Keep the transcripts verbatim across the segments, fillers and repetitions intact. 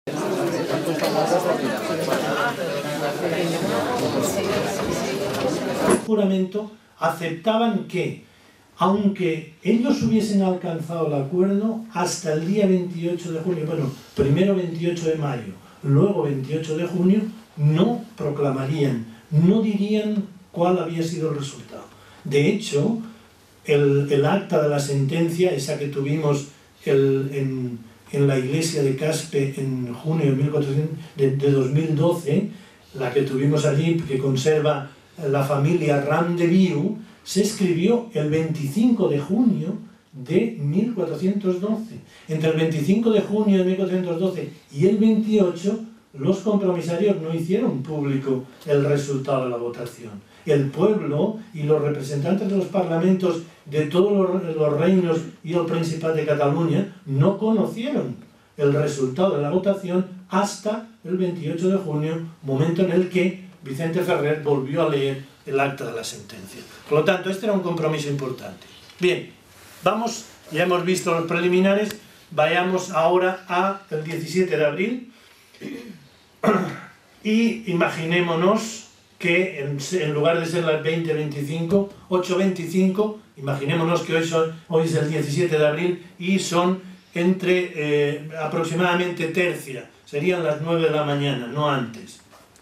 El juramento aceptaban que, aunque ellos hubiesen alcanzado el acuerdo, hasta el día veintiocho de junio, bueno, primero veintiocho de mayo, luego veintiocho de junio, no proclamarían, no dirían cuál había sido el resultado. De hecho, el, el acta de la sentencia, esa que tuvimos el, en, en la iglesia de Caspe en junio de, mil cuatrocientos, de, de dos mil doce, la que tuvimos allí, que conserva la familia Ram de Viu, se escribió el veinticinco de junio de mil cuatrocientos doce. Entre el veinticinco de junio de mil cuatrocientos doce y el veintiocho, los compromisarios no hicieron público el resultado de la votación. El pueblo y los representantes de los parlamentos de todos los, los reinos y el Principado de Cataluña no conocieron el resultado de la votación hasta el veintiocho de junio, momento en el que Vicente Ferrer volvió a leer el acta de la sentencia. Por lo tanto, este era un compromiso importante. Bien, vamos, ya hemos visto los preliminares, vayamos ahora al diecisiete de abril y imaginémonos que en, en lugar de ser las veinte veinticinco, ocho veinticinco, imaginémonos que hoy, son, hoy es el diecisiete de abril y son entre eh, aproximadamente tercia, serían las nueve de la mañana, no antes,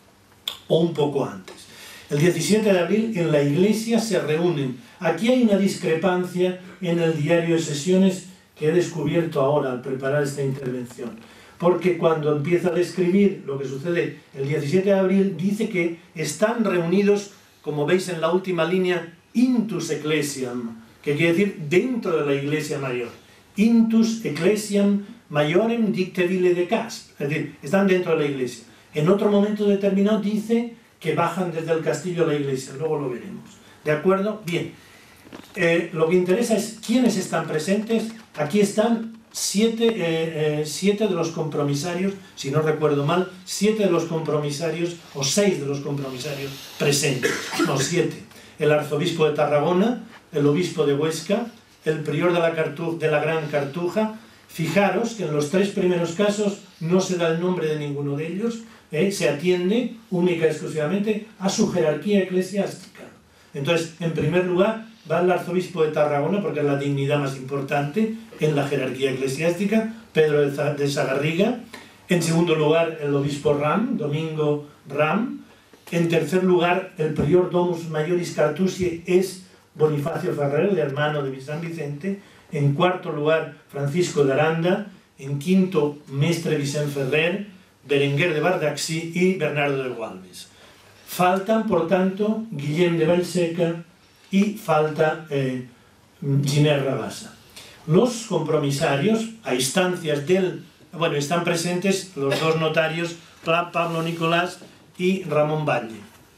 o un poco antes. El diecisiete de abril en la iglesia se reúnen. Aquí hay una discrepancia en el diario de sesiones que he descubierto ahora al preparar esta intervención. Porque cuando empieza a describir lo que sucede el diecisiete de abril, dice que están reunidos, como veis en la última línea, intus ecclesiam, que quiere decir dentro de la iglesia mayor. Intus ecclesiam majorem dicte vile de Casp, es decir, están dentro de la iglesia. En otro momento determinado dice que bajan desde el castillo a la iglesia, luego lo veremos. ¿De acuerdo? Bien. Eh, lo que interesa es quiénes están presentes. Aquí están siete, eh, eh, siete de los compromisarios, si no recuerdo mal, siete de los compromisarios, o seis de los compromisarios presentes, no, siete. El arzobispo de Tarragona, el obispo de Huesca, el prior de la, Cartu- de la Gran Cartuja. Fijaros que en los tres primeros casos no se da el nombre de ninguno de ellos, eh, se atiende única y exclusivamente a su jerarquía eclesiástica. Entonces, en primer lugar, va el arzobispo de Tarragona, porque es la dignidad más importante en la jerarquía eclesiástica, Pedro de Sagarriga. En segundo lugar, el obispo Ram, Domingo Ram. En tercer lugar, el prior Domus Majoris Cartusiae es Bonifacio Ferrer, el hermano de San Vicente. En cuarto lugar, Francisco de Aranda. En quinto, Mestre Vicent Ferrer, Berenguer de Bardaxí y Bernardo de Gualbes. Faltan, por tanto, Guillem de Vallseca y falta eh, Giner Rabassa. Los compromisarios, a instancias del... Bueno, están presentes los dos notarios, Pablo Nicolás y Ramón Valle.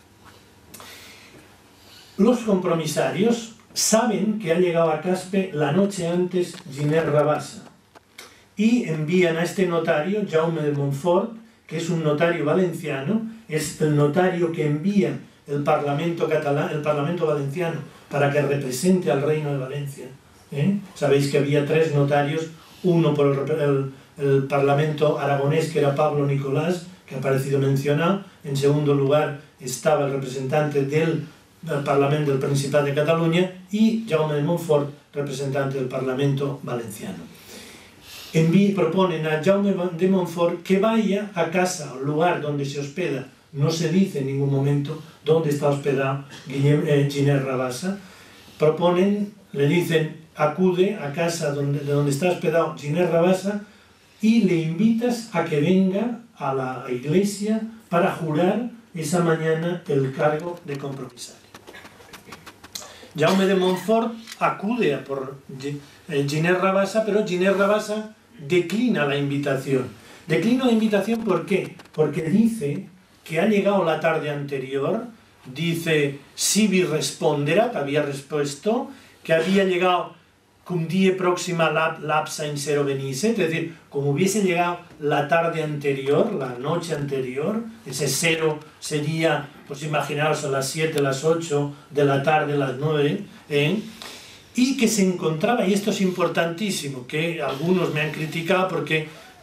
Los compromisarios saben que ha llegado a Caspe la noche antes Giner Rabassa y envían a este notario, Jaume de Montfort, que es un notario valenciano, es el notario que envía el Parlamento catalán, el Parlamento valenciano para que represente al Reino de Valencia. ¿Eh? Sabéis que había tres notarios, uno por el, el, el Parlamento aragonés, que era Pablo Nicolás, que ha aparecido mencionado. En segundo lugar estaba el representante del, del Parlamento del Principado de Cataluña y Jaume de Montfort, representante del Parlamento valenciano. Enví, proponen a Jaume de Montfort que vaya a casa, al lugar donde se hospeda. No se dice en ningún momento dónde está hospedado Guillem, eh, Giner Rabassa. Proponen, le dicen, acude a casa donde, de donde está hospedado Giner Rabassa y le invitas a que venga a la iglesia para jurar esa mañana el cargo de compromisario. Jaume de Montfort acude a por eh, Giner Rabassa, pero Giner Rabassa declina la invitación. Declina la invitación ¿por qué? Porque dice que ha llegado la tarde anterior, dice sibi responderat, había respuesto, que había llegado cum die próxima lapsa in sero venisse, es decir, como hubiese llegado la tarde anterior, la noche anterior, ese cero sería, pues imaginaos, a las siete, las ocho de la tarde, las nueve, ¿eh? Y que se encontraba, y esto es importantísimo, que algunos me han criticado porque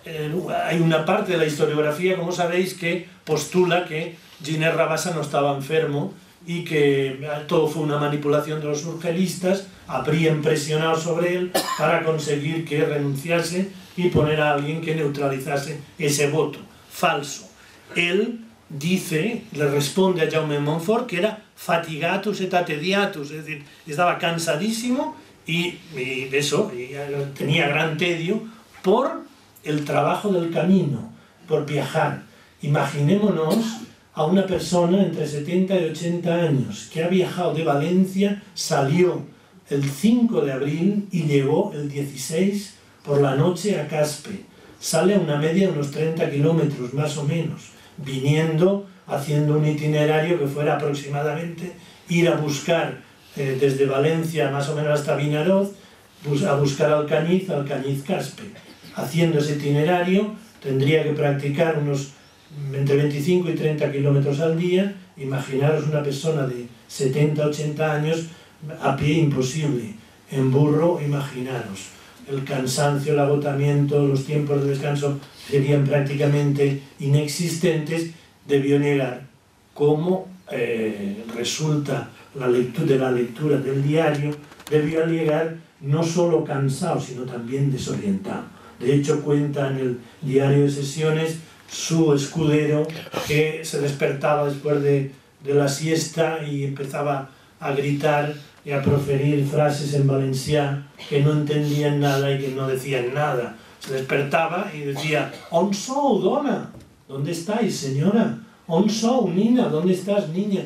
eh, hay una parte de la historiografía, como sabéis, que postula que Giner Rabassa no estaba enfermo y que todo fue una manipulación de los urgelistas, habrían presionado sobre él para conseguir que renunciase y poner a alguien que neutralizase ese voto. Falso. Él dice, le responde a Jaume Montfort que era fatigatus et atediatus, es decir, estaba cansadísimo y, y eso, y tenía gran tedio por el trabajo del camino, por viajar. Imaginémonos a una persona entre setenta y ochenta años que ha viajado de Valencia, salió el cinco de abril y llegó el dieciséis por la noche a Caspe. Sale a una media de unos treinta kilómetros más o menos, viniendo, haciendo un itinerario que fuera aproximadamente ir a buscar eh, desde Valencia más o menos hasta Vinaroz, bus a buscar Alcañiz, Alcañiz Caspe. Haciendo ese itinerario tendría que practicar unos entre veinticinco y treinta kilómetros al día. Imaginaros una persona de setenta a ochenta años a pie, imposible. En burro, imaginaros. El cansancio, el agotamiento, los tiempos de descanso serían prácticamente inexistentes. Debió llegar, como eh, resulta la lectura, de la lectura del diario, debió llegar no solo cansado, sino también desorientado. De hecho, cuenta en el diario de sesiones su escudero que se despertaba después de, de la siesta y empezaba a gritar y a proferir frases en valencià que no entendían nada y que no decían nada. Se despertaba y decía: «On sou, dona? ¿Dónde estáis, señora? On sou, nina? ¿Dónde estás, niña?»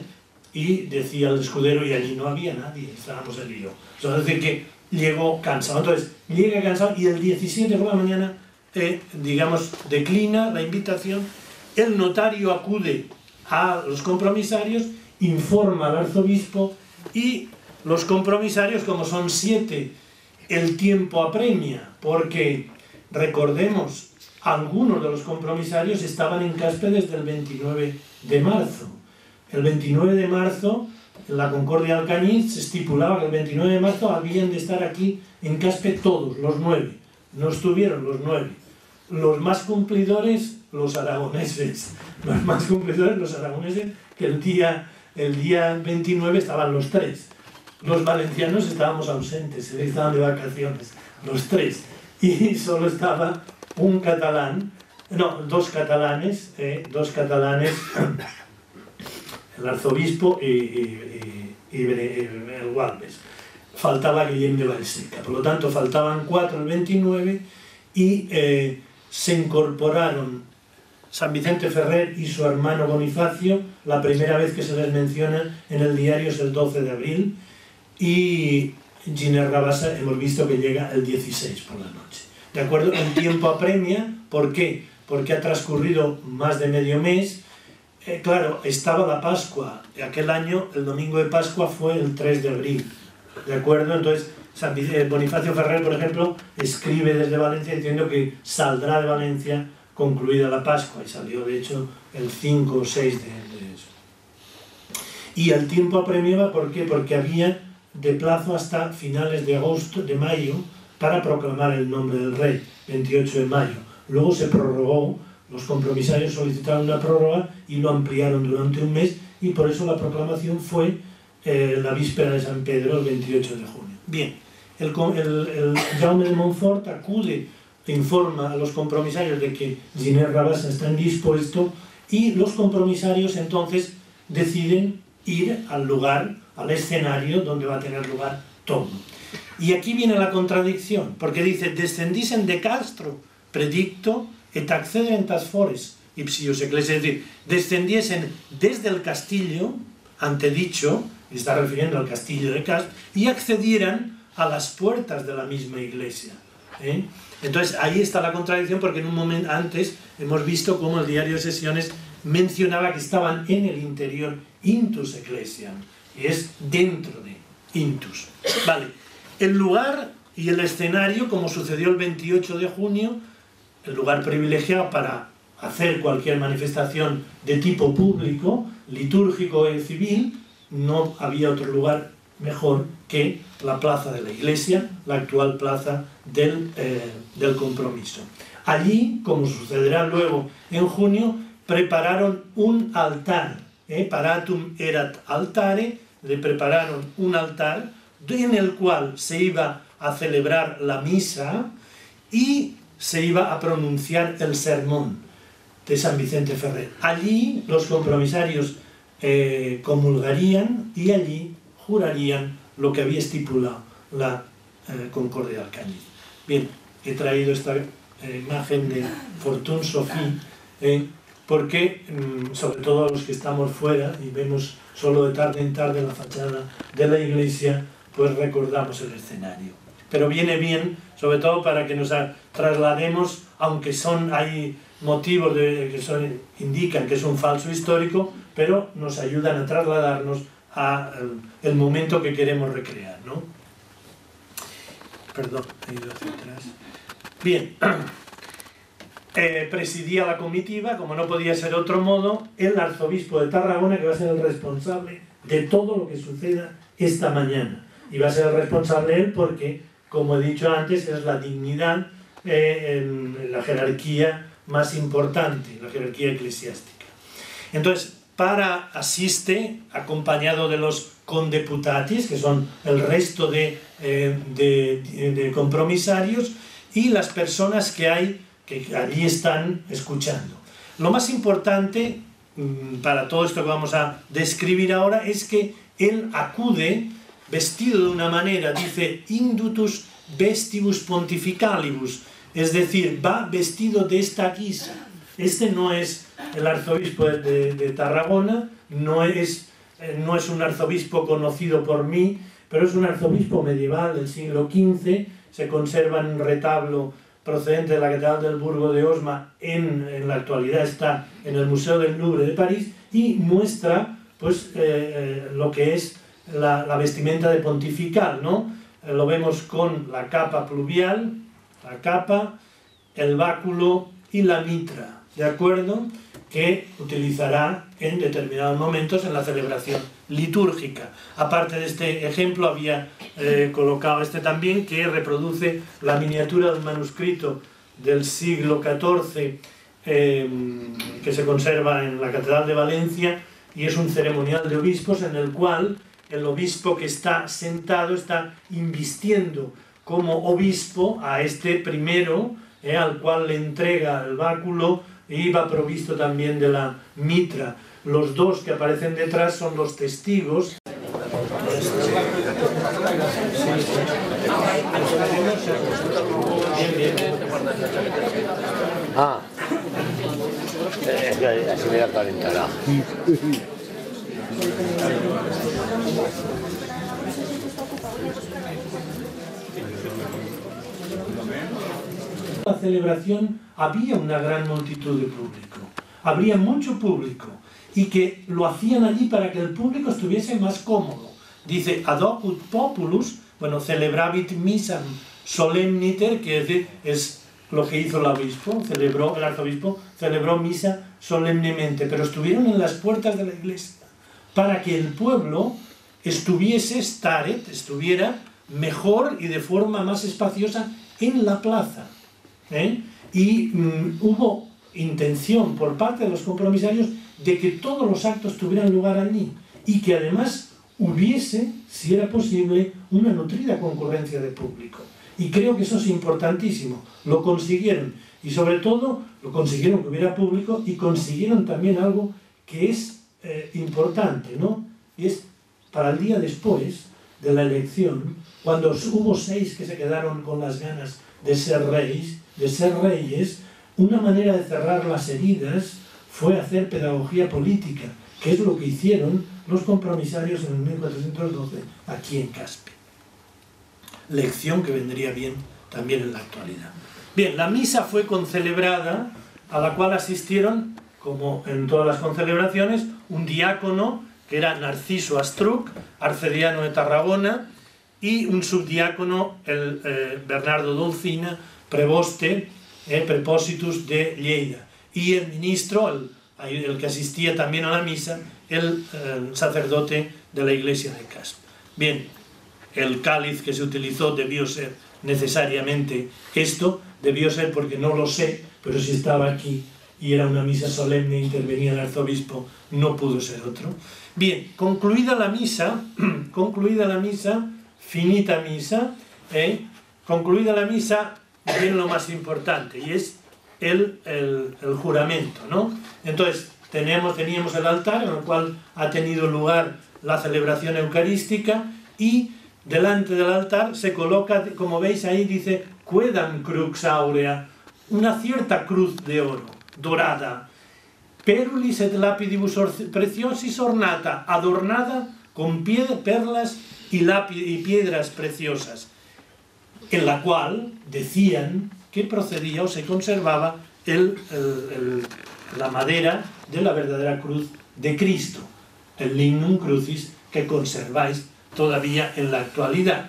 Y decía el escudero, y allí no había nadie, estábamos en lío. Es decir, que llegó cansado. Entonces, llega cansado y el diecisiete por la mañana, eh, digamos, declina la invitación. El notario acude a los compromisarios, informa al arzobispo y los compromisarios, como son siete, el tiempo apremia, porque recordemos, algunos de los compromisarios estaban en Caspe desde el veintinueve de marzo. El veintinueve de marzo, en la Concordia de Alcañiz, se estipulaba que el veintinueve de marzo habían de estar aquí en Caspe todos, los nueve. No estuvieron los nueve. Los más cumplidores, los aragoneses. Los más cumplidores, los aragoneses, que el día, el día veintinueve estaban los tres. Los valencianos estábamos ausentes, estaban de vacaciones, los tres. Y solo estaba un catalán, no, dos catalanes, eh, dos catalanes, el arzobispo y, y, y, y el Gualbes. Faltaba Guillem de Vallseca. Por lo tanto, faltaban cuatro el veintinueve y eh, se incorporaron San Vicente Ferrer y su hermano Bonifacio. La primera vez que se les menciona en el diario es el doce de abril. Y Giner Rabassa hemos visto que llega el dieciséis por la noche. ¿De acuerdo? El tiempo apremia. ¿Por qué? Porque ha transcurrido más de medio mes. Eh, claro, estaba la Pascua. Aquel año, el domingo de Pascua fue el tres de abril. ¿De acuerdo? Entonces, San Bonifacio Ferrer, por ejemplo, escribe desde Valencia diciendo que saldrá de Valencia concluida la Pascua. Y salió, de hecho, el cinco o seis de, de eso. Y el tiempo apremiaba, ¿por qué? Porque había de plazo hasta finales de agosto, de mayo, para proclamar el nombre del rey, veintiocho de mayo. Luego se prorrogó, los compromisarios solicitaron una prórroga y lo ampliaron durante un mes, y por eso la proclamación fue eh, la víspera de San Pedro, el veintiocho de junio. Bien, el, el, el Jaume de Montfort acude e informa a los compromisarios de que Giner Rabassa está indispuesto, y los compromisarios entonces deciden ir al lugar, al escenario donde va a tener lugar todo. Y aquí viene la contradicción, porque dice: descendisen de Castro, predicto, et accederen tas fores, ipsius ecclesiae, es decir, descendiesen desde el castillo, antedicho, y está refiriendo al castillo de Caspe, y accedieran a las puertas de la misma iglesia. ¿eh? Entonces ahí está la contradicción, porque en un momento antes hemos visto cómo el diario de sesiones mencionaba que estaban en el interior, intus ecclesiam, y es dentro de intus. Vale, el lugar y el escenario, como sucedió el veintiocho de junio, el lugar privilegiado para hacer cualquier manifestación de tipo público, litúrgico y civil, no había otro lugar mejor que la plaza de la iglesia, la actual plaza del, eh, del Compromiso. Allí, como sucederá luego en junio, prepararon un altar, ¿eh? Paratum erat altare, le prepararon un altar en el cual se iba a celebrar la misa y se iba a pronunciar el sermón de San Vicente Ferrer. Allí los compromisarios eh, comulgarían y allí jurarían lo que había estipulado la eh, Concordia de Alcañiz. Bien, he traído esta eh, imagen de Fortune Sophie eh, porque, mm, sobre todo a los que estamos fuera y vemos solo de tarde en tarde la fachada de la iglesia, pues recordamos el escenario. Pero viene bien, sobre todo para que nos traslademos, aunque son, hay motivos de, que son, indican que es un falso histórico, pero nos ayudan a trasladarnos al el momento que queremos recrear, ¿no? Perdón, he ido hacia atrás. Bien, eh, presidía la comitiva, como no podía ser otro modo, el arzobispo de Tarragona, que va a ser el responsable de todo lo que suceda esta mañana. Y va a ser el responsable él porque, como he dicho antes, es la dignidad eh, en, en la jerarquía más importante, la jerarquía eclesiástica. Entonces, para asiste, acompañado de los condeputatis, que son el resto de, eh, de, de compromisarios, y las personas que hay, que allí están escuchando. Lo más importante para todo esto que vamos a describir ahora es que él acude vestido de una manera, dice, indutus vestibus pontificalibus, es decir, va vestido de esta guisa. Este no es el arzobispo de, de, de Tarragona, no es, no es un arzobispo conocido por mí, pero es un arzobispo medieval del siglo quince, se conserva en un retablo procedente de la Catedral del Burgo de Osma, en, en la actualidad está en el Museo del Louvre de París, y muestra pues, eh, lo que es la, la vestimenta de pontifical, ¿no? Eh, lo vemos con la capa pluvial, la capa, el báculo y la mitra, ¿de acuerdo?, que utilizará en determinados momentos en la celebración litúrgica. Aparte de este ejemplo, había eh, colocado este también, que reproduce la miniatura del manuscrito del siglo catorce eh, que se conserva en la Catedral de Valencia, y es un ceremonial de obispos en el cual el obispo que está sentado está invistiendo como obispo a este primero, eh, al cual le entrega el báculo y va provisto también de la mitra. Los dos que aparecen detrás son los testigos. Bien, bien. Ah, así me la calentará. La celebración había una gran multitud de público, habría mucho público, y que lo hacían allí para que el público estuviese más cómodo. Dice, ad hoc ut populus, bueno, celebravit misam solemniter, que es decir, es lo que hizo el obispo, celebró, el arzobispo celebró misa solemnemente, pero estuvieron en las puertas de la iglesia, para que el pueblo estuviese, staret, estuviera mejor y de forma más espaciosa en la plaza. ¿Eh? Y mm, hubo intención por parte de los compromisarios de que todos los actos tuvieran lugar allí y que además hubiese, si era posible, una nutrida concurrencia de público. Y creo que eso es importantísimo. Lo consiguieron, y sobre todo lo consiguieron que hubiera público, y consiguieron también algo que es eh, importante, ¿no? Y es para el día después de la elección, cuando hubo seis que se quedaron con las ganas de ser reyes, de ser reyes, una manera de cerrar las heridas fue hacer pedagogía política, que es lo que hicieron los compromisarios en el mil cuatrocientos doce aquí en Caspe. Lección que vendría bien también en la actualidad. Bien, la misa fue concelebrada, a la cual asistieron, como en todas las concelebraciones, un diácono, que era Narciso Astruc, arcediano de Tarragona, y un subdiácono, el eh, Bernardo Dulcina, preboste, eh, prepósitus de Lleida, y el ministro, el, el que asistía también a la misa, el eh, sacerdote de la iglesia de Caspe. Bien, el cáliz que se utilizó debió ser necesariamente esto, debió ser porque no lo sé, pero si estaba aquí y era una misa solemne e intervenía el arzobispo, no pudo ser otro. Bien, concluida la misa, concluida la misa, finita misa, ¿eh? concluida la misa, viene lo más importante, y es el, el, el juramento, ¿no? Entonces, tenemos, teníamos el altar en el cual ha tenido lugar la celebración eucarística, y delante del altar se coloca, como veis ahí dice, quedam crux aurea, una cierta cruz de oro, dorada, perulis et lapidibus preciosis ornata, adornada con perlas y, y piedras preciosas, en la cual decían que procedía o se conservaba el, el, el, la madera de la verdadera cruz de Cristo, el lignum crucis que conserváis todavía en la actualidad.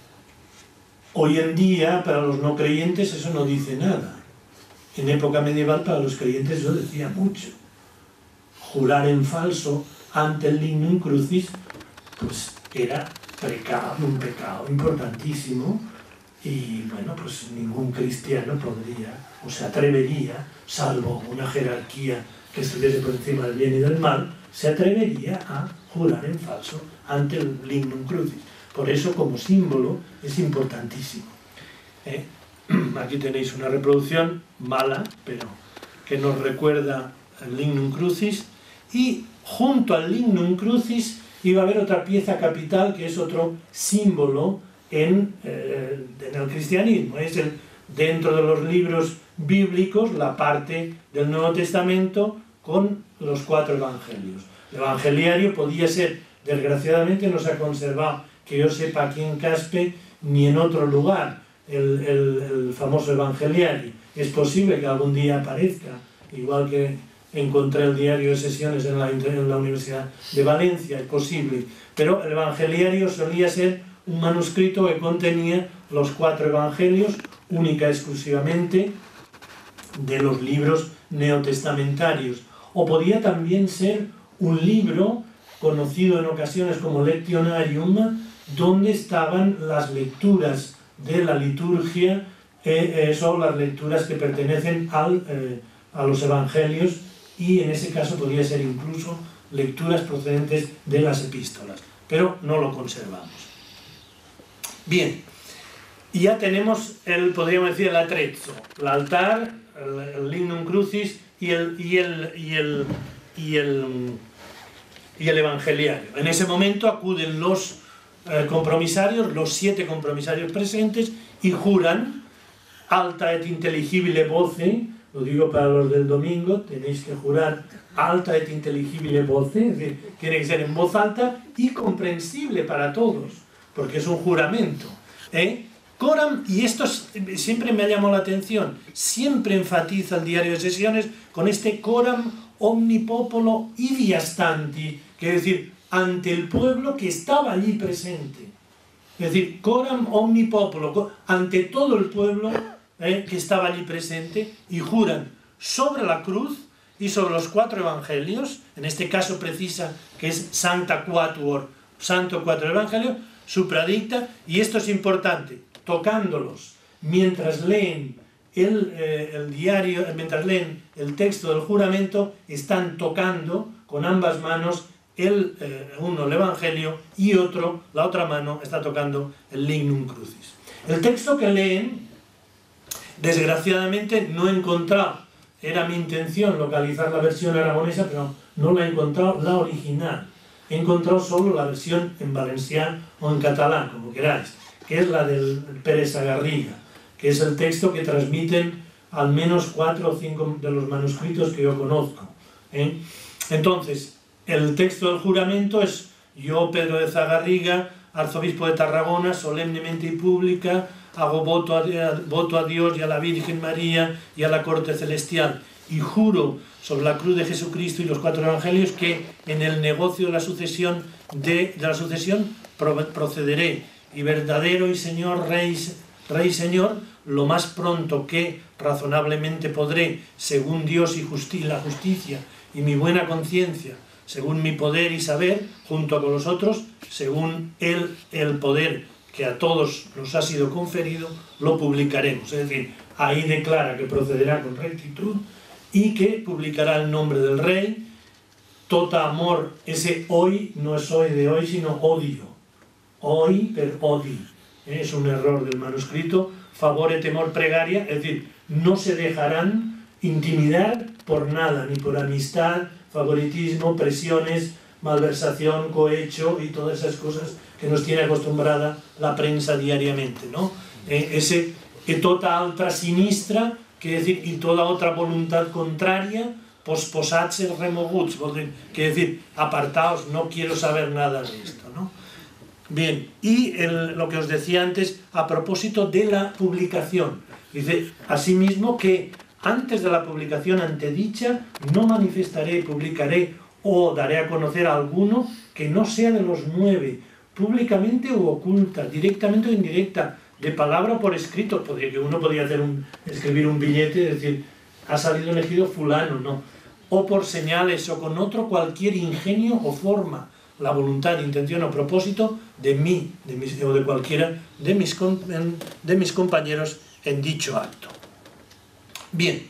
Hoy en día, para los no creyentes, eso no dice nada. En época medieval, para los creyentes, eso decía mucho. Jurar en falso ante el lignum crucis, pues era pecado, un pecado importantísimo, y bueno, pues ningún cristiano podría, o se atrevería, salvo una jerarquía que estuviese por encima del bien y del mal, se atrevería a jurar en falso ante el lignum crucis. Por eso, como símbolo, es importantísimo. ¿Eh? Aquí tenéis una reproducción mala, pero que nos recuerda el lignum crucis, y junto al lignum crucis iba a haber otra pieza capital que es otro símbolo en, eh, en el cristianismo. Es el, dentro de los libros bíblicos, la parte del Nuevo Testamento con los cuatro evangelios. El evangeliario podía ser, desgraciadamente no se ha conservado, que yo sepa, aquí en Caspe ni en otro lugar, el, el, el famoso evangeliario. Es posible que algún día aparezca, igual que encontré el diario de sesiones en la, en la Universidad de Valencia, es posible, pero el evangeliario solía ser un manuscrito que contenía los cuatro evangelios, única y exclusivamente de los libros neotestamentarios, o podía también ser un libro conocido en ocasiones como Lectionarium, donde estaban las lecturas de la liturgia, eh, eh, son las lecturas que pertenecen al, eh, a los evangelios, y en ese caso podría ser incluso lecturas procedentes de las epístolas, pero no lo conservamos. Bien, y ya tenemos el, podríamos decir, el atrezzo, el altar, el, el lignum crucis y el, y el, y el, y el, y el evangeliario. En ese momento acuden los eh, compromisarios, los siete compromisarios presentes, y juran alta et intelligibile voce. Lo digo para los del domingo, tenéis que jurar alta et intelligibile voce, es decir, tiene que ser en voz alta y comprensible para todos, porque es un juramento. ¿Eh? Coram, y esto es, siempre me ha llamado la atención, siempre enfatiza el diario de sesiones con este coram omni popolo ibi astanti, que es decir, ante el pueblo que estaba allí presente. Es decir, coram omni popolo, ante todo el pueblo eh, que estaba allí presente, y juran sobre la cruz y sobre los cuatro evangelios, en este caso precisa que es Sancta Quatuor, Santo Cuatro Evangelios, supradicta, y esto es importante, tocándolos mientras leen el, eh, el diario, mientras leen el texto del juramento, están tocando con ambas manos el, eh, uno el Evangelio y otro, la otra mano, está tocando el lignum crucis. El texto que leen, desgraciadamente no he encontrado, era mi intención localizar la versión aragonesa, pero no la he encontrado, la original. He encontrado solo la versión en valenciano o en catalán, como queráis, que es la del Pérez Sagarriga, que es el texto que transmiten al menos cuatro o cinco de los manuscritos que yo conozco. ¿eh? Entonces, el texto del juramento es: yo, Pedro de Zagarriga, arzobispo de Tarragona, solemnemente y pública, hago voto a, voto a Dios y a la Virgen María y a la corte celestial, y juro sobre la cruz de Jesucristo y los cuatro evangelios que en el negocio de la sucesión, de, de la sucesión procederé, y verdadero y Señor, Rey, Rey Señor, lo más pronto que razonablemente podré, según Dios y justi la justicia y mi buena conciencia, según mi poder y saber, junto con los otros, según él el poder que a todos nos ha sido conferido, lo publicaremos. Es decir, ahí declara que procederá con rectitud y que publicará el nombre del rey. Tota amor, ese hoy no es hoy de hoy, sino odio. Hoy, per odi. Es un error del manuscrito. Favore, temor, pregaria, es decir, no se dejarán intimidar por nada, ni por amistad, favoritismo, presiones, malversación, cohecho y todas esas cosas que nos tiene acostumbrada la prensa diariamente, ¿no? Eh, ese que tota altra sinistra, quiere decir, y toda otra voluntad contraria, posposatse remoguts, quiere decir, apartaos, no quiero saber nada de esto, ¿no? Bien, y el, lo que os decía antes, a propósito de la publicación, dice, asimismo que antes de la publicación antedicha, no manifestaré, publicaré o daré a conocer a alguno que no sea de los nueve, públicamente u oculta, directamente o indirecta, de palabra o por escrito. Podría, que uno podría hacer un, escribir un billete y decir, ha salido elegido fulano, no. O por señales o con otro cualquier ingenio o forma, la voluntad, intención o propósito de mí de mis, o de cualquiera de mis, de mis compañeros en dicho acto. Bien,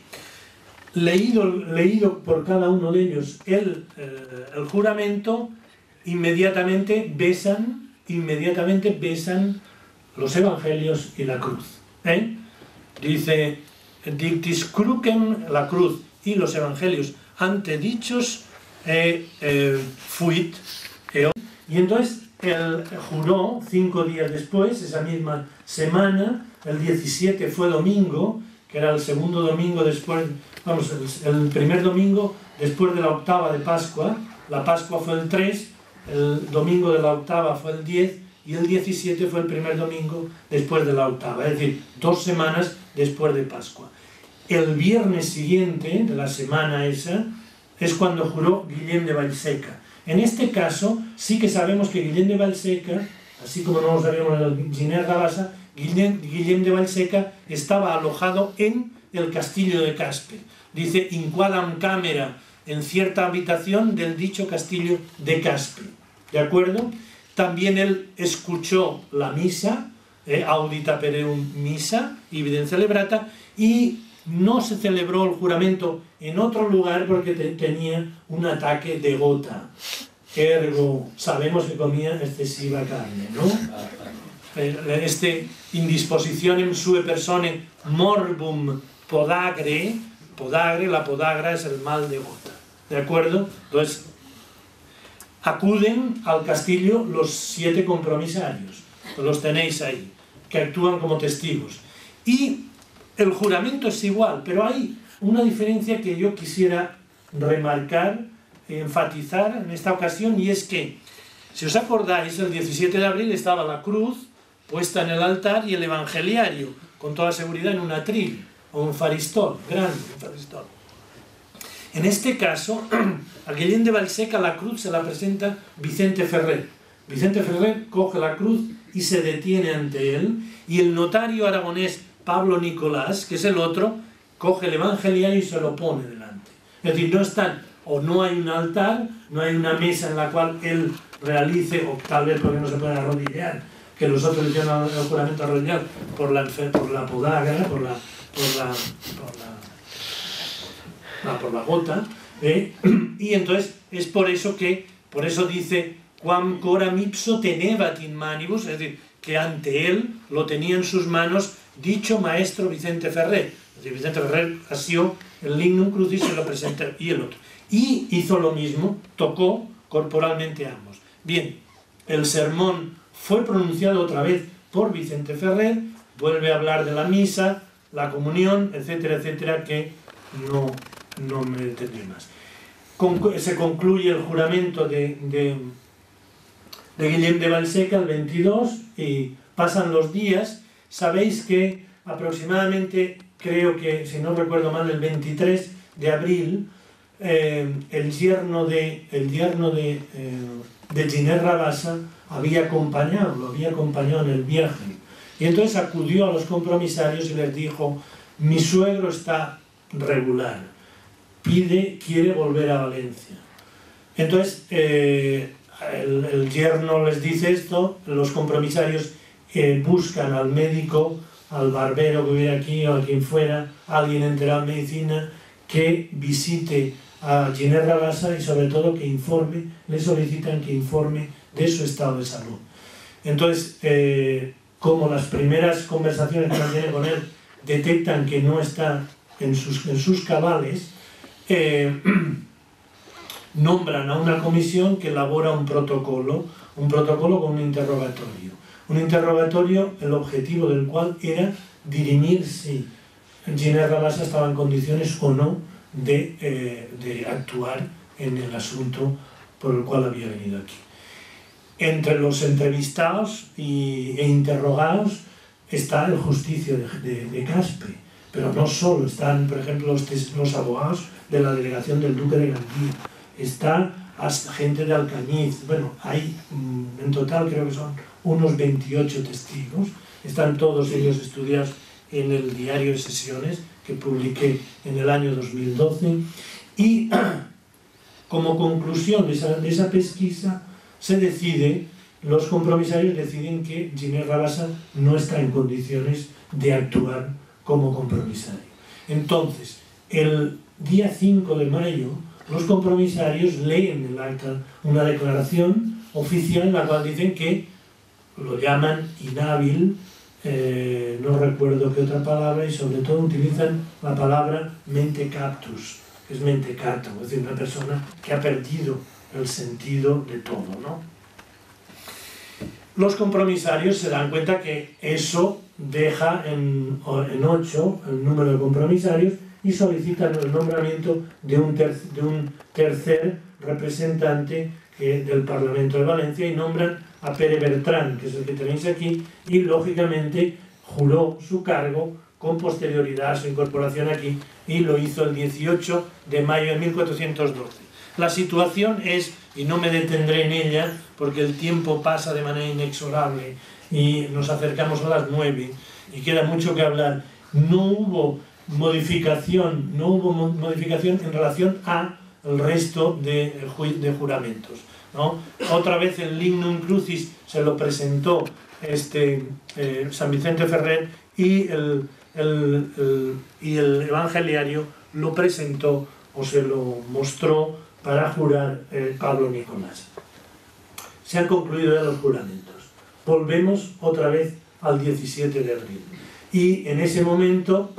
leído, leído por cada uno de ellos el, eh, el juramento, inmediatamente besan, inmediatamente besan los evangelios y la cruz. ¿eh? Dice, dictis crucem, la cruz y los evangelios antedichos eh, eh, fuit. Eh, y entonces él juró cinco días después, esa misma semana, el diecisiete fue domingo, que era el segundo domingo después, vamos, el, el primer domingo después de la octava de Pascua. La Pascua fue el tres, el domingo de la octava fue el diez y el diecisiete fue el primer domingo después de la octava, es decir, dos semanas después de Pascua. El viernes siguiente de la semana esa es cuando juró Guillem de Vallseca. En este caso sí que sabemos que Guillem de Vallseca, así como no lo sabíamos en el Giner Rabassa, Guillem, Guillem de Vallseca estaba alojado en el castillo de Caspe. Dice, in quadam camera, en cierta habitación del dicho castillo de Caspe. ¿De acuerdo? También él escuchó la misa, eh, audita pereum misa, ibidem celebrata, y no se celebró el juramento en otro lugar porque te, tenía un ataque de gota. Ergo, sabemos que comía excesiva carne, ¿no? Este indisposicionem sue persone morbum podagre, podagre, la podagra es el mal de gota. ¿De acuerdo? Entonces, acuden al castillo los siete compromisarios, los tenéis ahí, que actúan como testigos. Y el juramento es igual, pero hay una diferencia que yo quisiera remarcar, enfatizar en esta ocasión, y es que, si os acordáis, el diecisiete de abril estaba la cruz puesta en el altar y el evangeliario, con toda seguridad en un atril, o un faristol, grande, un faristol. En este caso, a Guillem de Vallseca la cruz se la presenta Vicente Ferrer. Vicente Ferrer coge la cruz y se detiene ante él, y el notario aragonés Pablo Nicolás, que es el otro, coge el evangeliario y se lo pone delante. Es decir, no están, o no hay un altar, no hay una mesa en la cual él realice, o tal vez porque no se puede arrodillar, que los otros hicieron el juramento arrodillar por la, por la podagra, por la, por la, por la, por la gota, ¿eh? Y entonces es por eso que, por eso dice, quam coram ipso tenebat in manibus, es decir, que ante él lo tenía en sus manos dicho maestro Vicente Ferrer. Es decir, Vicente Ferrer asió el lignum crucis y se lo presenta, y el otro. Y hizo lo mismo, tocó corporalmente a ambos. Bien, el sermón fue pronunciado otra vez por Vicente Ferrer, vuelve a hablar de la misa, la comunión, etcétera, etcétera, que no, no me detendré más. Con, se concluye el juramento de, de, de Guillem de Vallseca el veintidós y pasan los días. Sabéis que aproximadamente, creo que, si no recuerdo mal, el veintitrés de abril, eh, el yerno de, el yerno de, eh, de Giner Rabassa había acompañado, lo había acompañado en el viaje. Y entonces acudió a los compromisarios y les dijo, mi suegro está regular, pide, quiere volver a Valencia. Entonces, eh, el, el yerno les dice esto, los compromisarios eh, buscan al médico, al barbero que hubiera aquí o a quien fuera, alguien enterado en medicina, que visite a Giner Rabassa y sobre todo que informe, le solicitan que informe de su estado de salud. Entonces, eh, como las primeras conversaciones que mantiene con él detectan que no está en sus, en sus cabales, eh, nombran a una comisión que elabora un protocolo, un protocolo con un interrogatorio. Un interrogatorio, el objetivo del cual era dirimir si Giner Rabassa estaba en condiciones o no de, eh, de actuar en el asunto por el cual había venido aquí. Entre los entrevistados y, e interrogados está el justicio de, de, de Caspe, pero no solo, están, por ejemplo, los, los abogados de la delegación del Duque de Gandía, está gente de Alcañiz, bueno, hay en total creo que son unos veintiocho testigos, están todos ellos estudiados en el diario de sesiones que publiqué en el año dos mil doce, y como conclusión de esa, de esa pesquisa se decide, los compromisarios deciden que Giner Rabassa no está en condiciones de actuar como compromisario. Entonces, el día cinco de mayo, los compromisarios leen en el acta una declaración oficial en la cual dicen que lo llaman inhábil, eh, no recuerdo qué otra palabra, y sobre todo utilizan la palabra mentecaptus, que es mentecato, es decir, una persona que ha perdido el sentido de todo, ¿no? Los compromisarios se dan cuenta que eso deja en, en ocho el número de compromisarios y solicitan el nombramiento de un, ter, de un tercer representante que, del Parlamento de Valencia, y nombran a Pere Bertran, que es el que tenéis aquí, y lógicamente juró su cargo con posterioridad a su incorporación aquí, y lo hizo el dieciocho de mayo de mil cuatrocientos doce. La situación es, y no me detendré en ella porque el tiempo pasa de manera inexorable y nos acercamos a las nueve y queda mucho que hablar, no hubo modificación, no hubo modificación en relación al resto de, de juramentos, ¿no? Otra vez el Lignum Crucis se lo presentó este, eh, San Vicente Ferrer, y el, el, el, y el Evangeliario lo presentó o se lo mostró para jurar eh, Pablo Nicolás. Se han concluido ya los juramentos. Volvemos otra vez al diecisiete de abril. Y en ese momento,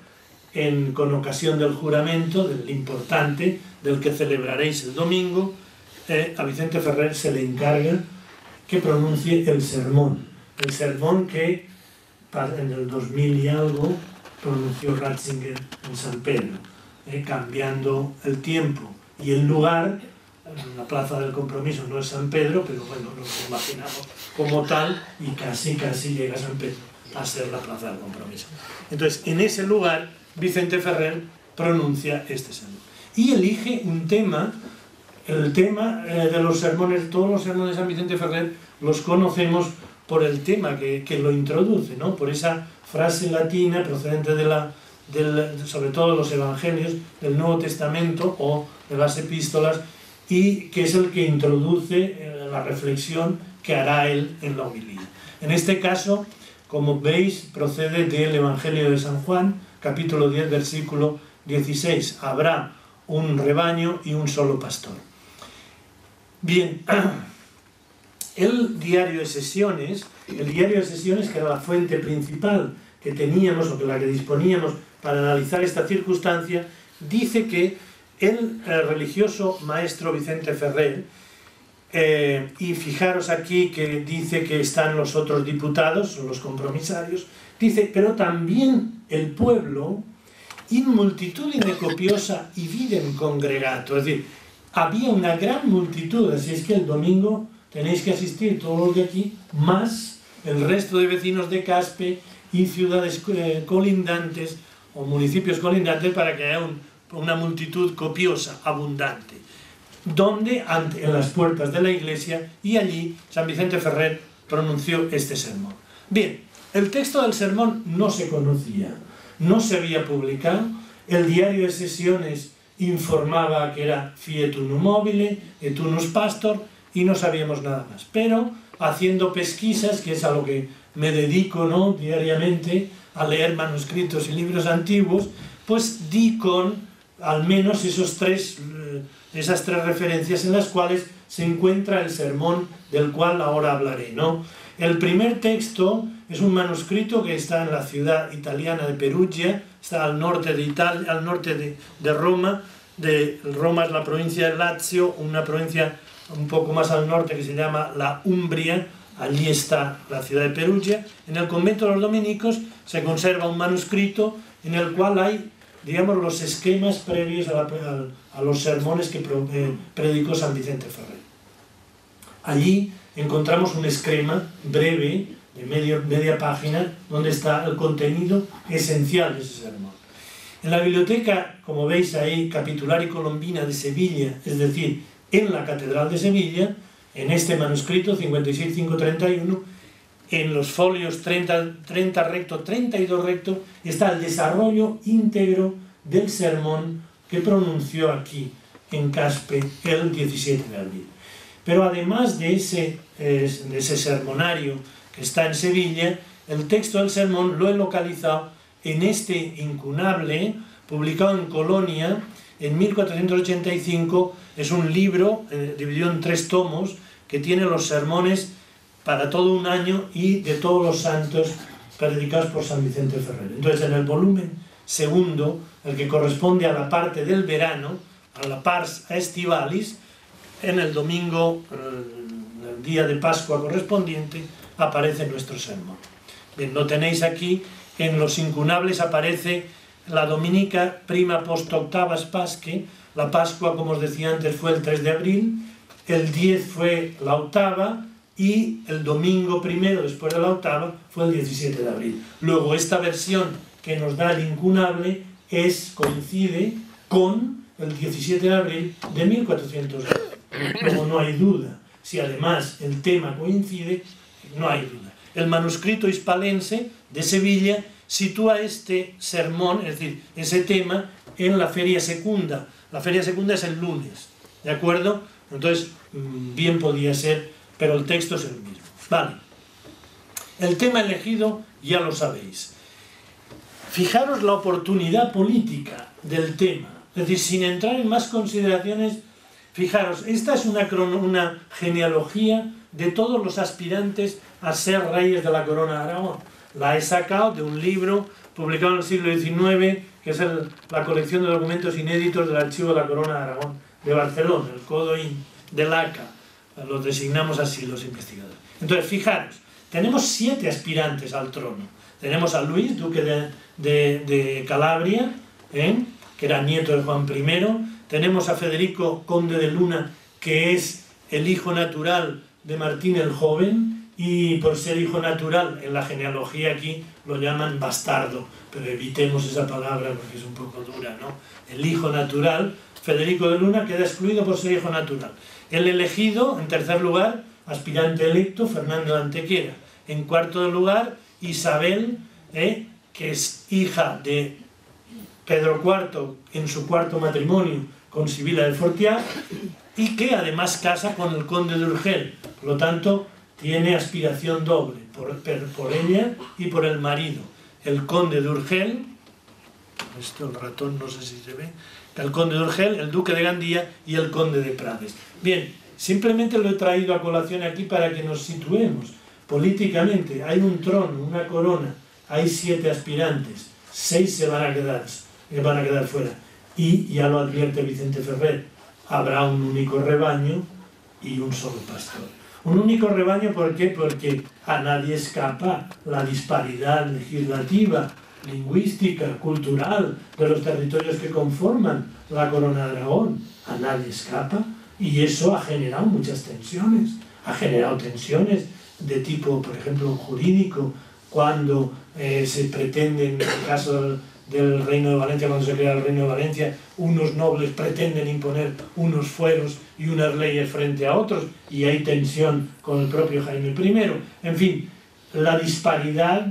en, con ocasión del juramento, del importante, del que celebraréis el domingo, eh, a Vicente Ferrer se le encarga que pronuncie el sermón. El sermón que en el dos mil y algo pronunció Ratzinger en San Pedro, eh, cambiando el tiempo y el lugar. La Plaza del Compromiso no es San Pedro, pero bueno, nos imaginamos como tal, y casi, casi llega a San Pedro a ser la Plaza del Compromiso. Entonces, en ese lugar, Vicente Ferrer pronuncia este sermón. Y elige un tema, el tema eh, de los sermones, todos los sermones de San Vicente Ferrer los conocemos por el tema que, que lo introduce, ¿no? Por esa frase latina procedente de la, del, sobre todo de los evangelios, del Nuevo Testamento o de las epístolas, y que es el que introduce la reflexión que hará él en la homilía. En este caso, como veis, procede del Evangelio de San Juan, capítulo diez, versículo dieciséis. Habrá un rebaño y un solo pastor. Bien, el diario de sesiones, el diario de sesiones, que era la fuente principal que teníamos o que la que disponíamos para analizar esta circunstancia, dice que el, el religioso maestro Vicente Ferrer, eh, y fijaros aquí que dice que están los otros diputados, los compromisarios, dice, pero también el pueblo, in multitudine copiosa y videm congregato, es decir, había una gran multitud, así es que el domingo tenéis que asistir todos los de aquí, más el resto de vecinos de Caspe y ciudades eh, colindantes o municipios colindantes, para que haya un una multitud copiosa, abundante, donde ante, en las puertas de la iglesia, y allí San Vicente Ferrer pronunció este sermón. Bien, el texto del sermón no se conocía, no se había publicado, el diario de sesiones informaba que era fiat unum mobile, et unus pastor, y no sabíamos nada más, pero haciendo pesquisas, que es a lo que me dedico, ¿no?, diariamente, a leer manuscritos y libros antiguos, pues di con al menos esos tres, esas tres referencias en las cuales se encuentra el sermón del cual ahora hablaré, ¿no? El primer texto es un manuscrito que está en la ciudad italiana de Perugia, está al norte de Italia, al norte de, de Roma. De, Roma es la provincia de Lazio, una provincia un poco más al norte que se llama la Umbria. Allí está la ciudad de Perugia. En el convento de los dominicos se conserva un manuscrito en el cual hay, digamos, los esquemas previos a, la, a, a los sermones que pro, eh, predicó San Vicente Ferrer. Allí encontramos un esquema breve, de medio, media página, donde está el contenido esencial de ese sermón. En la biblioteca, como veis ahí, capitular y colombina de Sevilla, es decir, en la Catedral de Sevilla, en este manuscrito cincuenta y seis mil quinientos treinta y uno, en los folios treinta, treinta recto, treinta y dos recto, está el desarrollo íntegro del sermón que pronunció aquí, en Caspe, el diecisiete de abril. Pero además de ese, eh, de ese sermonario que está en Sevilla, el texto del sermón lo he localizado en este incunable, publicado en Colonia en mil cuatrocientos ochenta y cinco. Es un libro eh, dividido en tres tomos que tiene los sermones para todo un año y de todos los santos predicados por San Vicente Ferrer. Entonces, en el volumen segundo, el que corresponde a la parte del verano, a la pars estivalis, en el domingo, el día de Pascua correspondiente, aparece nuestro sermón. Bien, lo tenéis aquí, en los incunables aparece la dominica prima post octavas pasque. La Pascua, como os decía antes, fue el tres de abril, el diez fue la octava y el domingo primero después de la octava fue el diecisiete de abril. Luego esta versión que nos da el incunable es, coincide con el diecisiete de abril de mil cuatrocientos doce. Como no hay duda, si además el tema coincide, no hay duda. El manuscrito hispalense de Sevilla sitúa este sermón, es decir, ese tema, en la feria secunda. La feria secunda es el lunes, ¿de acuerdo? Entonces, bien podía ser, pero el texto es el mismo. Vale. El tema elegido ya lo sabéis. Fijaros la oportunidad política del tema. Es decir, sin entrar en más consideraciones, fijaros, esta es una, una genealogía de todos los aspirantes a ser reyes de la corona de Aragón. La he sacado de un libro publicado en el siglo diecinueve, que es el, la colección de documentos inéditos del Archivo de la Corona de Aragón de Barcelona, el Codoín del A C A. Los designamos así los investigadores. Entonces, fijaros, tenemos siete aspirantes al trono. Tenemos a Luis, duque de, de, de Calabria, ¿eh?, que era nieto de Juan primero. Tenemos a Federico, conde de Luna, que es el hijo natural de Martín el Joven, y por ser hijo natural, en la genealogía aquí lo llaman bastardo, pero evitemos esa palabra porque es un poco dura, ¿no? El hijo natural, Federico de Luna, queda excluido por ser hijo natural. El elegido, en tercer lugar, aspirante electo, Fernando de Antequera. En cuarto lugar, Isabel, ¿eh?, que es hija de Pedro cuarto en su cuarto matrimonio con Sibila de Fortià, y que además casa con el conde de Urgel. Por lo tanto, tiene aspiración doble, por, por ella y por el marido. El conde de Urgel, esto el ratón no sé si se ve, el conde de Urgel, el duque de Gandía y el conde de Prades. Bien, simplemente lo he traído a colación aquí para que nos situemos. Políticamente hay un trono, una corona, hay siete aspirantes, seis se van a quedar, se van a quedar fuera. Y ya lo advierte Vicente Ferrer, habrá un único rebaño y un solo pastor. Un único rebaño, ¿por qué? Porque a nadie escapa la disparidad legislativa, lingüística, cultural de los territorios que conforman la Corona de Aragón. A nadie escapa, y eso ha generado muchas tensiones. Ha generado tensiones de tipo, por ejemplo, jurídico, cuando eh, se pretende, en el caso del, del Reino de Valencia, cuando se crea el Reino de Valencia, unos nobles pretenden imponer unos fueros y unas leyes frente a otros, y hay tensión con el propio Jaime primero. En fin, la disparidad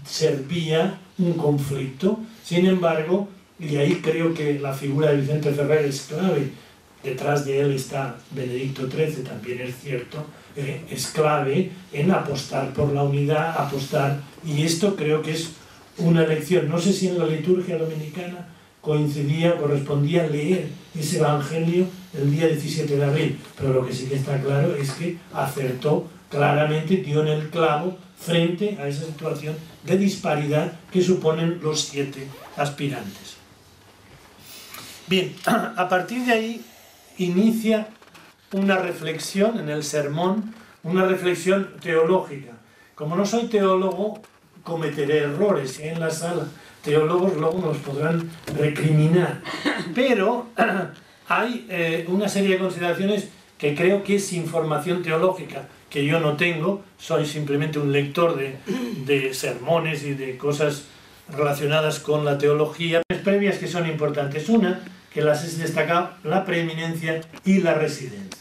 servía un conflicto. Sin embargo, y ahí creo que la figura de Vicente Ferrer es clave, detrás de él está Benedicto trece, también es cierto, eh, es clave en apostar por la unidad, apostar, y esto creo que es una lección. No sé si en la liturgia dominicana coincidía, correspondía leer ese evangelio el día diecisiete de abril, pero lo que sí que está claro es que acertó claramente, dio en el clavo frente a esa situación de disparidad que suponen los siete aspirantes. Bien, a partir de ahí inicia una reflexión en el sermón, una reflexión teológica. Como no soy teólogo, cometeré errores, y en la sala teólogos luego nos podrán recriminar. Pero hay eh, una serie de consideraciones que creo que es información teológica, que yo no tengo, soy simplemente un lector de, de sermones y de cosas relacionadas con la teología previas que son importantes. Una, que las he destacado, la preeminencia y la residencia.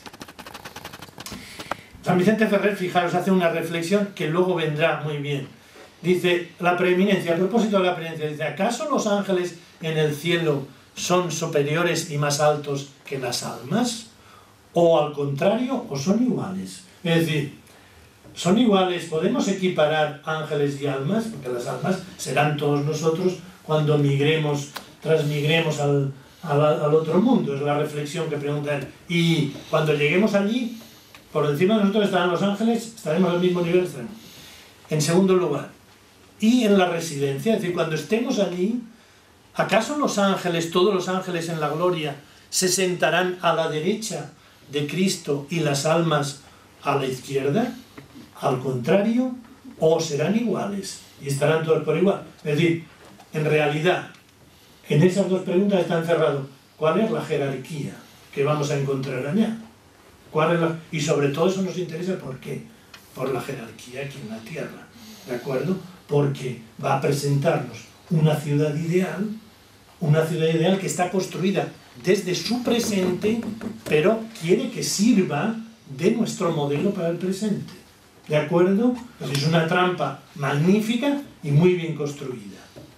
San Vicente Ferrer, fijaros, hace una reflexión que luego vendrá muy bien. Dice, la preeminencia, a propósito de la preeminencia, dice, ¿acaso los ángeles en el cielo son superiores y más altos que las almas? ¿O al contrario, o son iguales? Es decir, son iguales, podemos equiparar ángeles y almas, porque las almas serán todos nosotros cuando migremos, transmigremos al, al, al otro mundo, es la reflexión que pregunta él. Y cuando lleguemos allí, por encima de nosotros estarán los ángeles, estaremos al mismo nivel. Estaremos. En segundo lugar, y en la residencia, es decir, cuando estemos allí, ¿acaso los ángeles, todos los ángeles en la gloria, se sentarán a la derecha de Cristo y las almas a la izquierda? Al contrario, o serán iguales y estarán todos por igual. Es decir, en realidad, en esas dos preguntas está encerrado cuál es la jerarquía que vamos a encontrar allá. ¿Cuál es la... Y sobre todo eso nos interesa, ¿por qué? Por la jerarquía aquí en la tierra, ¿de acuerdo? Porque va a presentarnos una ciudad ideal, una ciudad ideal que está construida desde su presente, pero quiere que sirva de nuestro modelo para el presente. ¿De acuerdo? Pues es una trampa magnífica y muy bien construida.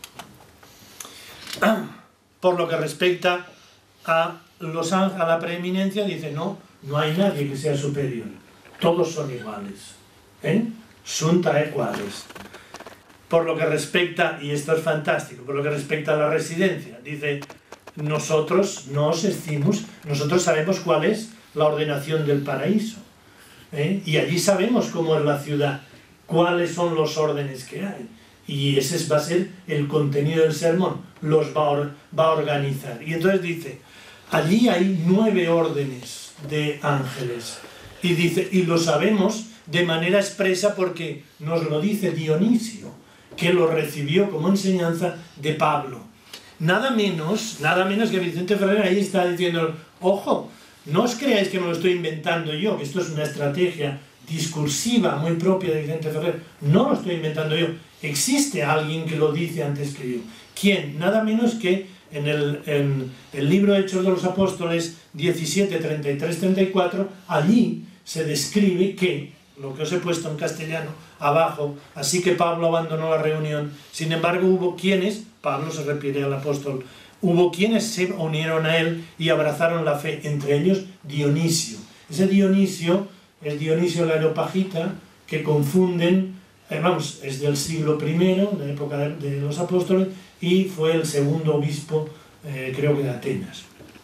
Por lo que respecta a, los, a la preeminencia, dice, no, no hay nadie que sea superior. Todos son iguales. ¿Eh? Sunta equales. Por lo que respecta, y esto es fantástico, por lo que respecta a la residencia, dice, nosotros no os decimos, nosotros sabemos cuál es la ordenación del paraíso. ¿Eh? Y allí sabemos cómo es la ciudad, cuáles son los órdenes que hay. Y ese va a ser el contenido del sermón, los va a, va a organizar. Y entonces dice, allí hay nueve órdenes de ángeles. Y dice, y lo sabemos de manera expresa porque nos lo dice Dionisio, que lo recibió como enseñanza de Pablo. Nada menos, nada menos que Vicente Ferrer ahí está diciendo, ojo, no os creáis que me lo estoy inventando yo, que esto es una estrategia discursiva muy propia de Vicente Ferrer. No lo estoy inventando yo. Existe alguien que lo dice antes que yo. ¿Quién? Nada menos que en el, en el libro de Hechos de los Apóstoles diecisiete, treinta y tres, treinta y cuatro, allí se describe que, lo que os he puesto en castellano abajo, así que Pablo abandonó la reunión. Sin embargo, hubo quienes, Pablo se refiere al apóstol, hubo quienes se unieron a él y abrazaron la fe, entre ellos Dionisio. Ese Dionisio es Dionisio el Areopagita, que confunden, eh, vamos, es del siglo primero, de la época de, de los apóstoles, y fue el segundo obispo, eh, creo que de Atenas,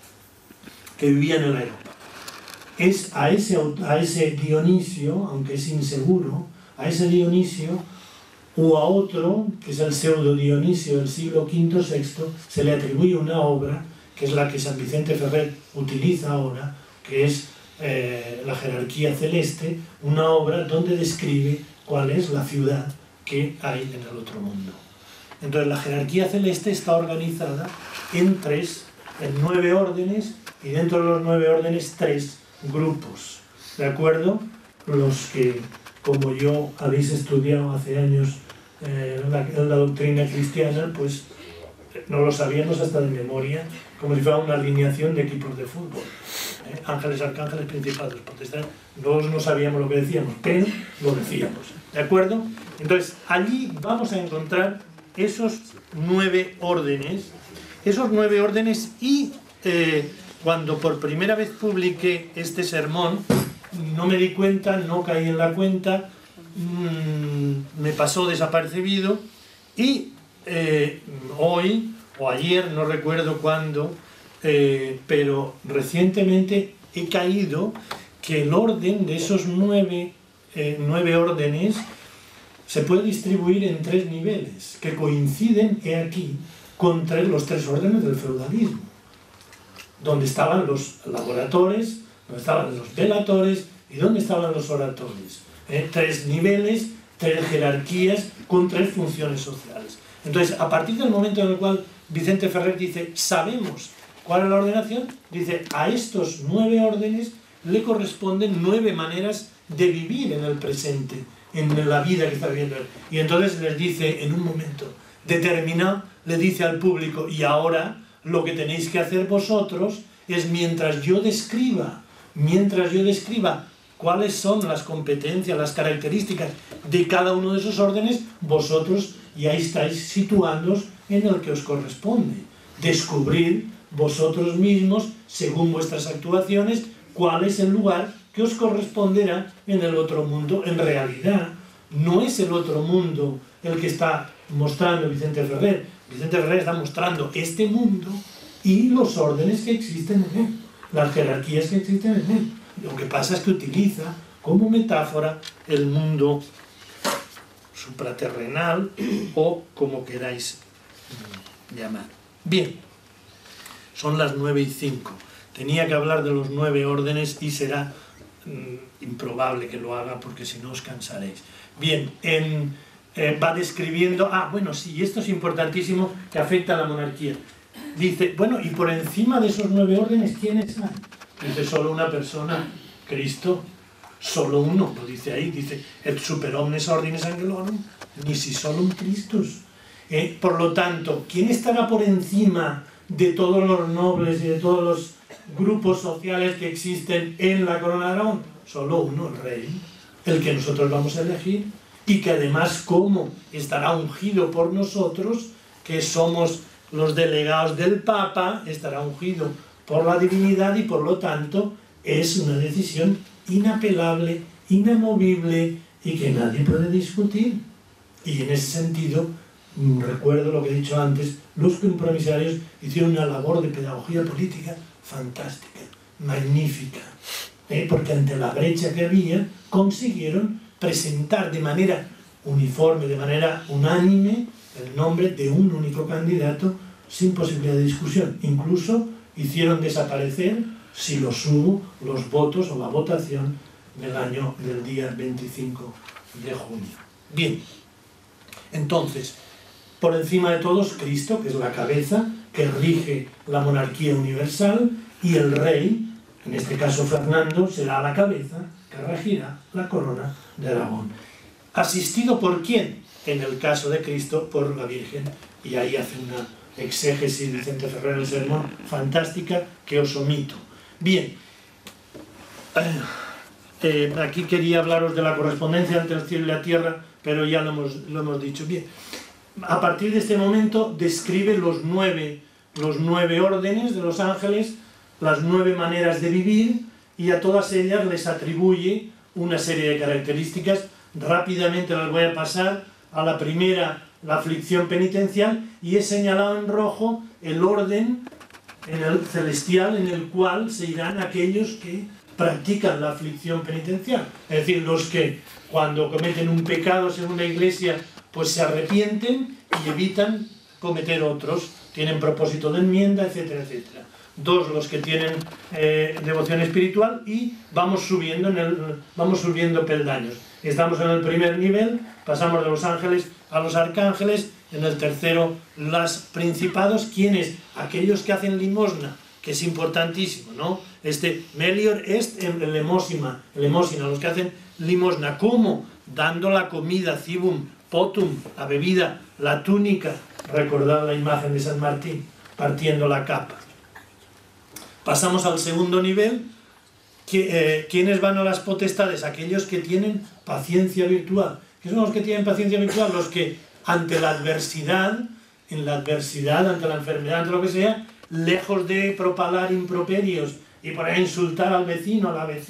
que vivía en el Areópago. Es a ese, a ese Dionisio, aunque es inseguro, a ese Dionisio o a otro, que es el pseudo Dionisio del siglo quinto sexto, se le atribuye una obra, que es la que San Vicente Ferrer utiliza ahora, que es eh, la jerarquía celeste, una obra donde describe cuál es la ciudad que hay en el otro mundo. Entonces la jerarquía celeste está organizada en tres, en nueve órdenes, y dentro de los nueve órdenes tres grupos, ¿de acuerdo? Los que, como yo habéis estudiado hace años eh, la, la doctrina cristiana, pues no lo sabíamos hasta de memoria, como si fuera una alineación de equipos de fútbol. ¿Eh? Ángeles, arcángeles, principados, potestades. No, no sabíamos lo que decíamos, pero lo decíamos, ¿de acuerdo? Entonces, allí vamos a encontrar esos nueve órdenes, esos nueve órdenes y... Eh, cuando por primera vez publiqué este sermón, no me di cuenta, no caí en la cuenta, mmm, me pasó desapercibido y eh, hoy o ayer, no recuerdo cuándo, eh, pero recientemente he caído que el orden de esos nueve, eh, nueve órdenes se puede distribuir en tres niveles, que coinciden, he aquí, con tres, los tres órdenes del feudalismo, donde estaban los laboratores, donde estaban los velatores y donde estaban los oratores. ¿Eh? Tres niveles, tres jerarquías con tres funciones sociales. Entonces, a partir del momento en el cual Vicente Ferrer dice, sabemos cuál es la ordenación, dice, a estos nueve órdenes le corresponden nueve maneras de vivir en el presente, en la vida que está viviendo él. Y entonces les dice, en un momento determinado, le dice al público, y ahora lo que tenéis que hacer vosotros es, mientras yo describa, mientras yo describa cuáles son las competencias, las características de cada uno de esos órdenes, vosotros ya estáis situándoos en el que os corresponde. Descubrir vosotros mismos, según vuestras actuaciones, cuál es el lugar que os corresponderá en el otro mundo. En realidad, no es el otro mundo el que está mostrando Vicente Ferrer. Vicente Ferrer está mostrando este mundo y los órdenes que existen en él, las jerarquías que existen en él. Lo que pasa es que utiliza como metáfora el mundo supraterrenal o como queráis llamar. Bien, son las nueve y cinco. Tenía que hablar de los nueve órdenes y será mmm, improbable que lo haga porque si no os cansaréis. Bien, en, eh, va describiendo... Ah, bueno, sí, esto es importantísimo que afecta a la monarquía. Dice, bueno, y por encima de esos nueve órdenes, ¿quiénes hay? Dice, solo una persona, Cristo, solo uno, lo dice ahí, dice, et super omnes ordinis angelorum, nisi solum Christus. Eh, por lo tanto, ¿quién estará por encima de todos los nobles y de todos los grupos sociales que existen en la corona de Aragón? Solo uno, el rey, el que nosotros vamos a elegir, y que además, como estará ungido por nosotros, que somos los delegados del Papa, estará ungido por la divinidad y por lo tanto es una decisión inapelable, inamovible y que nadie puede discutir. Y en ese sentido, recuerdo lo que he dicho antes, los compromisarios hicieron una labor de pedagogía política fantástica, magnífica, ¿eh? Porque ante la brecha que había consiguieron presentar de manera uniforme, de manera unánime, el nombre de un único candidato sin posibilidad de discusión. Incluso hicieron desaparecer, si los hubo, los votos o la votación del año del día veinticinco de junio. Bien, entonces, por encima de todos, Cristo, que es la cabeza, que rige la monarquía universal, y el rey, en este caso Fernando, será la cabeza que regirá la corona de Aragón. ¿Asistido por quién? En el caso de Cristo, por la Virgen, y ahí hace una exégesis Vicente Ferrer el sermón fantástica que os omito. Bien, eh, eh, aquí quería hablaros de la correspondencia entre el cielo y la tierra, pero ya lo hemos, lo hemos dicho. Bien, a partir de este momento describe los nueve, los nueve órdenes de los ángeles, las nueve maneras de vivir, y a todas ellas les atribuye una serie de características. Rápidamente las voy a pasar. A la primera, la aflicción penitencial, y he señalado en rojo el orden en el celestial en el cual se irán aquellos que practican la aflicción penitencial. Es decir, los que cuando cometen un pecado según la Iglesia, pues se arrepienten y evitan cometer otros, tienen propósito de enmienda, etcétera, etcétera. Dos, los que tienen eh, devoción espiritual, y vamos subiendo, en el, vamos subiendo peldaños. Estamos en el primer nivel, pasamos de los ángeles a los arcángeles, en el tercero los principados, quienes, aquellos que hacen limosna, que es importantísimo, ¿no? Este melior est elemosina, elemosina, los que hacen limosna, ¿cómo? Dando la comida, cibum, potum, la bebida, la túnica, recordad la imagen de San Martín, partiendo la capa. Pasamos al segundo nivel. Eh, ¿Quiénes van a las potestades? Aquellos que tienen paciencia virtual. ¿Qué son los que tienen paciencia virtual? Los que ante la adversidad, en la adversidad, ante la enfermedad, ante lo que sea, lejos de propalar improperios y por ahí insultar al vecino, a la vecina,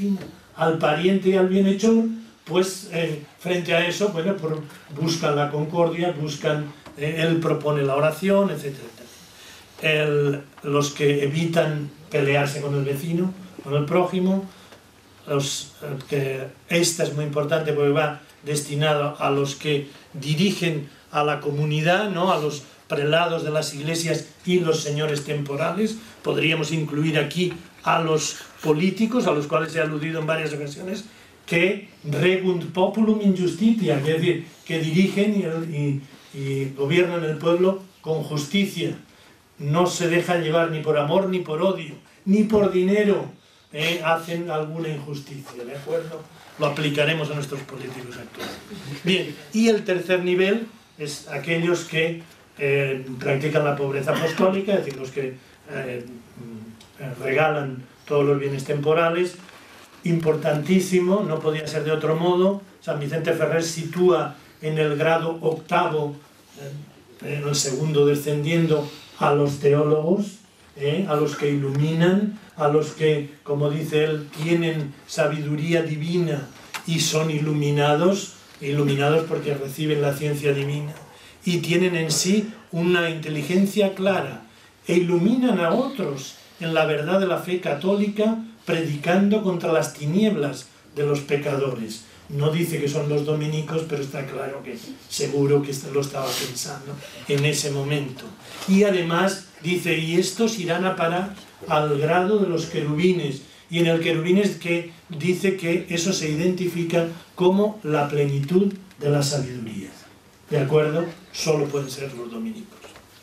al pariente y al bienhechor, pues eh, frente a eso, bueno, pues buscan la concordia, buscan, eh, él propone la oración, etcétera, etcétera. El, los que evitan pelearse con el vecino, con el prójimo, los, que esta es muy importante porque va destinado a los que dirigen a la comunidad, ¿no? A los prelados de las iglesias y los señores temporales. Podríamos incluir aquí a los políticos, a los cuales he aludido en varias ocasiones, que regunt populum in justitia, es decir, que dirigen y, y, y gobiernan el pueblo con justicia. No se dejan llevar ni por amor ni por odio, ni por dinero, eh, hacen alguna injusticia, ¿de acuerdo? Lo aplicaremos a nuestros políticos actuales. Bien, y el tercer nivel es aquellos que eh, practican la pobreza apostólica, es decir, los que eh, regalan todos los bienes temporales. Importantísimo, no podía ser de otro modo, San Vicente Ferrer sitúa en el grado octavo, eh, en el segundo descendiendo, a los teólogos, eh, a los que iluminan, a los que, como dice él, tienen sabiduría divina y son iluminados, iluminados porque reciben la ciencia divina y tienen en sí una inteligencia clara e iluminan a otros en la verdad de la fe católica, predicando contra las tinieblas de los pecadores. No dice que son los dominicos, pero está claro que seguro que lo estaba pensando en ese momento. Y además dice, y estos irán a parar al grado de los querubines, y en el querubines que dice que eso se identifica como la plenitud de la sabiduría. ¿De acuerdo? Solo pueden ser los dominicos.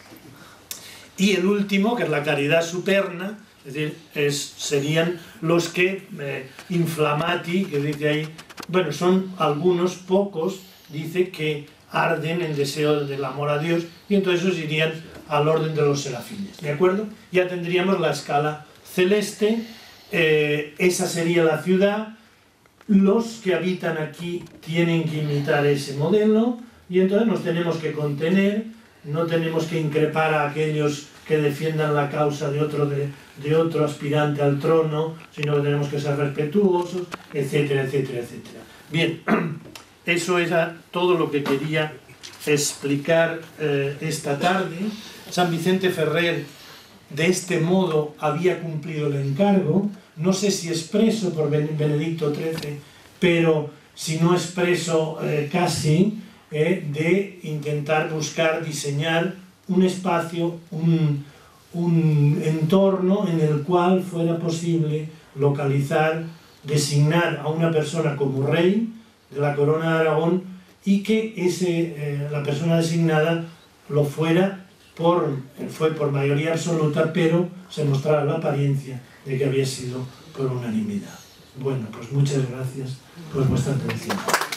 Y el último, que es la caridad superna, es decir, es, serían los que eh, inflamati, que dice ahí, bueno, son algunos pocos, dice que arden en deseo del amor a Dios, y entonces esos irían al orden de los serafines, ¿de acuerdo? Ya tendríamos la escala celeste, eh, esa sería la ciudad, los que habitan aquí tienen que imitar ese modelo, y entonces nos tenemos que contener, no tenemos que increpar a aquellos que defiendan la causa de otro, de, de otro aspirante al trono, sino que tenemos que ser respetuosos, etcétera, etcétera, etcétera. Bien, eso era todo lo que quería explicar eh, esta tarde. San Vicente Ferrer, de este modo, había cumplido el encargo, no sé si expreso por Benedicto trece, pero si no expreso eh, casi, eh, de intentar buscar, diseñar un espacio, un, un entorno en el cual fuera posible localizar, designar a una persona como rey de la corona de Aragón y que ese, eh, la persona designada lo fuera por, fue por mayoría absoluta, pero se mostrara la apariencia de que había sido por unanimidad. Bueno, pues muchas gracias por vuestra atención.